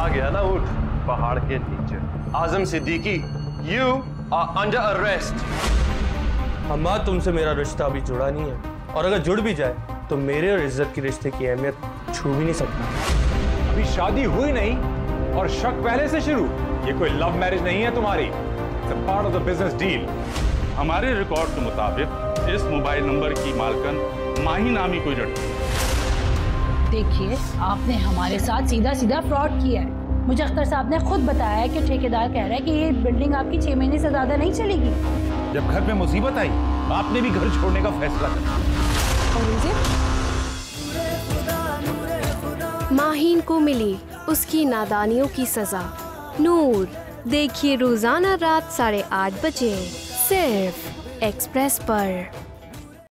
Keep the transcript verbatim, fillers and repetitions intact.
आ गया ना ऊँट पहाड़ के नीचे। Azam Siddiqui, you are under arrest. अम्मा, तुमसे मेरा रिश्ता अभी जुड़ा नहीं है, और अगर जुड़ भी जाए तो मेरे और इज्जत की रिश्ते की अहमियत छू भी नहीं सकता। अभी शादी हुई नहीं और शक पहले से शुरू। ये कोई लव मैरिज नहीं है तुम्हारी, it's a part of the business deal. हमारे रिकॉर्ड के मुताबिक इस मोबाइल नंबर की मालकन माही नामी कोई लड़की। देखिए, आपने हमारे साथ सीधा सीधा फ्रॉड किया है। मुझे अख्तर साहब ने खुद बताया है कि ठेकेदार कह रहा है कि ये बिल्डिंग आपकी छह महीने से ज्यादा नहीं चलेगी। जब घर पे मुसीबत आई आपने भी घर छोड़ने का फैसला किया। माहीन को मिली उसकी नादानियों की सजा। नूर देखिए रोजाना रात साढ़े आठ बजे सिर्फ एक्सप्रेस पर।